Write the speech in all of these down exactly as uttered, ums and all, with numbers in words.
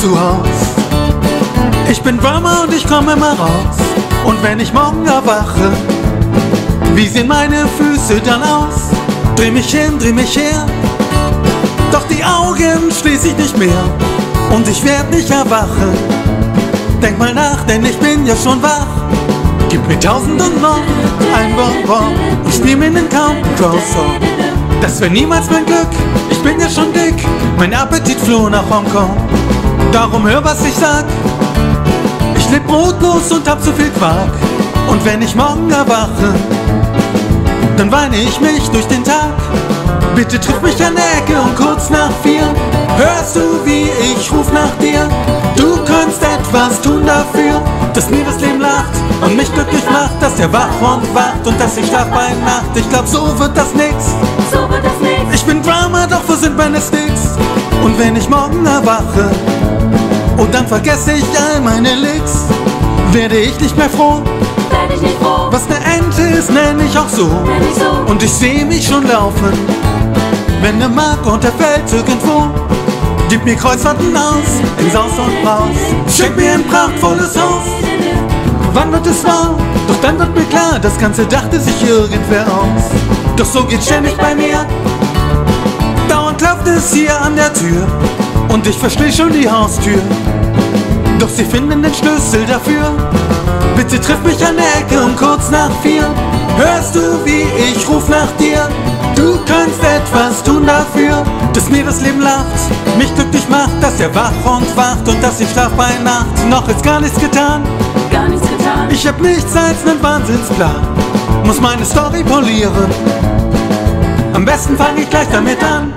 zu Haus. Ich bin Drummer und ich komme immer raus. Und wenn ich morgen erwache, wie sehen meine Füße dann aus? Dreh mich hin, dreh mich her, doch die Augen schließ ich nicht mehr. Und ich werd nicht erwachen. Denk mal nach, denn ich bin ja schon wach. Gib mir tausend und noch ein Bonbon und spiel mir nen Country-Cross-Song. Das wär niemals mein Glück, ich bin ja schon dick. Mein Appetit floh nach Hongkong. Darum hör, was ich sag. Ich leb brotlos und hab zu viel Quark. Und wenn ich morgen erwache, dann weine ich mich durch den Tag. Bitte triff mich an der Ecke um kurz nach vier. Hörst du, wie ich ruf nach dir? Du kannst etwas tun dafür, dass mir das Leben lacht und mich glücklich macht, dass der wach und wacht und dass ich schlaf bei Nacht. Ich glaub, so wird das nix. So wird das nix. Ich bin Drummer, doch wo sind meine Sticks? Und wenn ich morgen erwache und dann vergesse ich all meine Licks, werde ich nicht mehr froh. Werd ich nicht froh. Was ne Ente ist, nenn ich auch so. Nenn ich so. Und ich seh mich schon laufen, wenn ne Mark unterfällt irgendwo. Gib mir Kreuzfahrten aus, in Saus und Maus. Schenk mir ein prachtvolles Haus. Wann wird es wahr? Doch dann wird mir klar, das Ganze dachte sich irgendwer aus. Doch so geht's ständig bei mir. Dauernd klopft es hier an der Tür und ich versteh schon die Haustür. Doch sie finden den Schlüssel dafür. Bitte triff mich an der Ecke um kurz nach vier. Hörst du, wie ich ruf nach dir? Du kannst etwas tun dafür, dass mir das Leben lacht, mich glücklich macht, dass er wach und wacht und dass ich schlaf bei Nacht. Noch ist gar nichts getan, gar nichts getan. Ich hab nichts als nen Wahnsinnsplan, muss meine Story polieren. Am besten fang ich gleich damit an.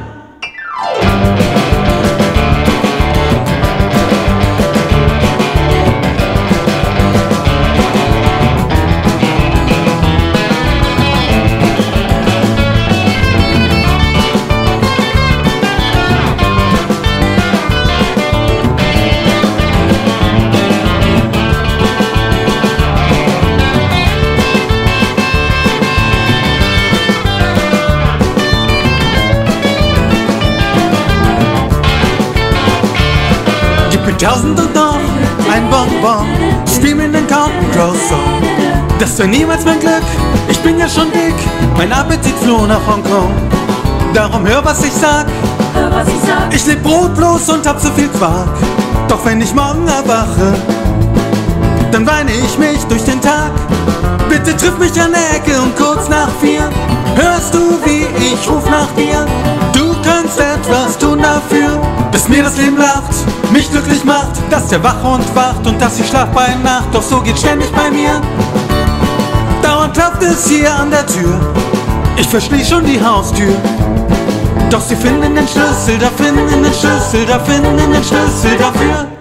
Mit tausend und noch ein Bonbon, spiel mir nen Country-Cross-Song. Das wär niemals mein Glück, ich bin ja schon dick. Mein Appetit floh nach Hongkong. Darum hör, was ich sag. Hör, was ich sag. Ich leb brotlos und hab zu viel Quark. Doch wenn ich morgen erwache, dann weine ich mich durch den Tag. Bitte triff mich an der Ecke um kurz nach vier. Hörst du, wie ich ruf nach dir? Du kannst etwas tun dafür, dass mir das Leben lacht, mich glücklich macht, dass der wach und wacht und dass ich schlaf bei Nacht. Doch so geht's ständig bei mir. Dauernd klopft es hier an der Tür. Ich verschließ schon die Haustür. Doch sie finden den Schlüssel, da finden den Schlüssel, da finden den Schlüssel dafür.